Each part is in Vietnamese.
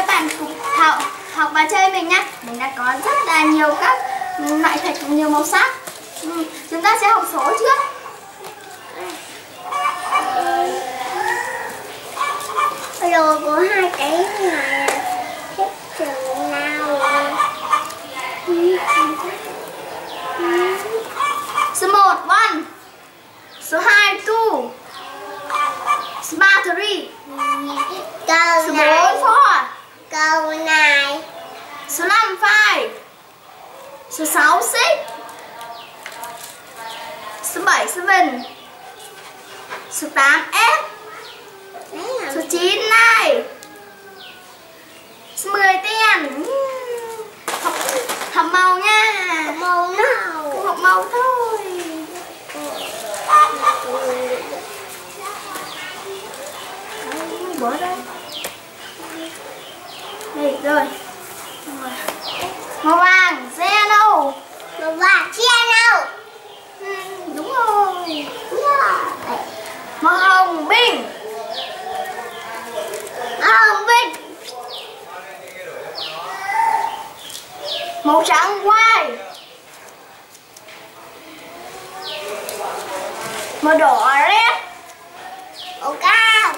các bạn cùng học và chơi mình nhé. Mình đã có rất là nhiều các loại thạch nhiều màu sắc. Chúng ta sẽ học số trước. Rồi có hai cái này thích trường nào. Số 1 1, số 2 2, số 3 3, Câu số 4 này, 4, câu này, số 5 5, số 6 6, số 7 7, số 8 8, số 9 9, số 10 10. Học màu nha. màu nào. Không học màu thôi. Bỏ đây. Đây rồi. Màu vàng yellow. Màu vàng yellow. Đúng rồi. Màu hồng pink. Hồng pink. Màu trắng white. Màu đỏ red. Màu cam.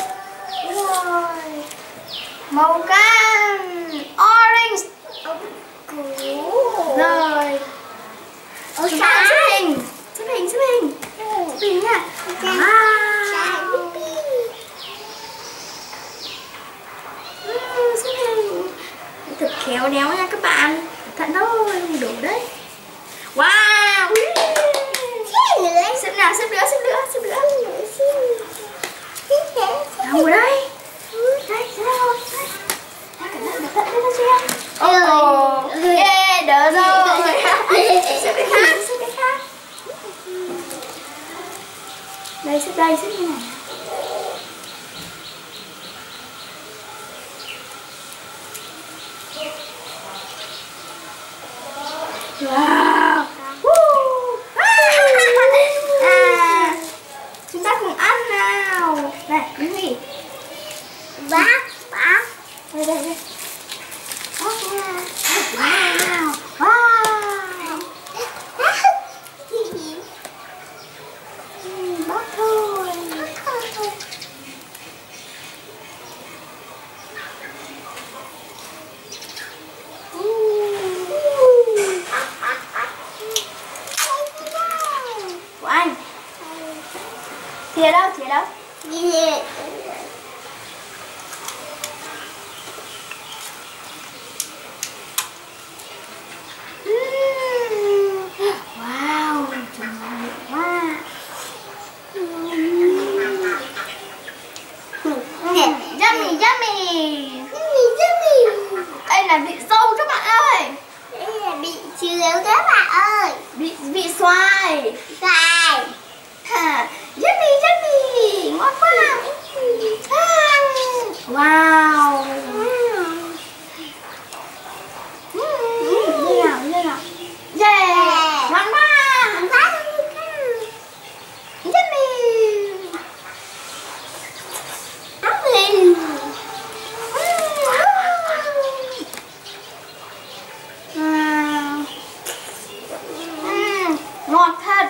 Màu cam orange. Rồi. Chúng ta xếp hình. Xếp hình nha. Xếp hình. Thật khéo léo nha các bạn. Thận thôi, đủ đấy. Wow. Xếp nào, xếp nữa. Đâu rồi đây? Đây, rồi. Cẩn thận lên xem. Yeah, đỡ rồi. Xếp cái khác. Đây, xếp như này. Wow. Chúng ta cùng ăn nào. Này, cái gì? Bác. Đây. Wow. Bác thôi. Của anh. Thìa đâu? Wow, quá. Yummy. Đây là vị dâu các bạn ơi. Đây là bị chứa các bạn ơi. Vị xoài. Yummy. Ngon quá. Wow. Như nào. Yeah. Ngon quá. Ngọt thật.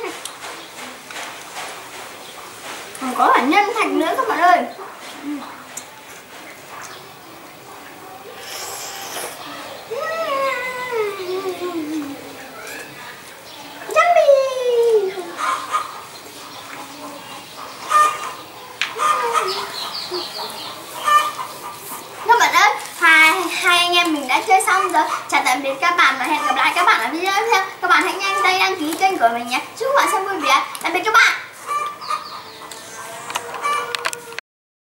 Còn có cả nhân thạch nữa các bạn ơi. Các bạn ơi, hai anh em mình đã chơi xong rồi. Chào tạm biệt các bạn và hẹn gặp lại các bạn ở video tiếp theo. Các bạn hãy nhanh tay đăng ký kênh của mình nhé. Chúc các bạn xem vui vẻ. Tạm biệt các bạn.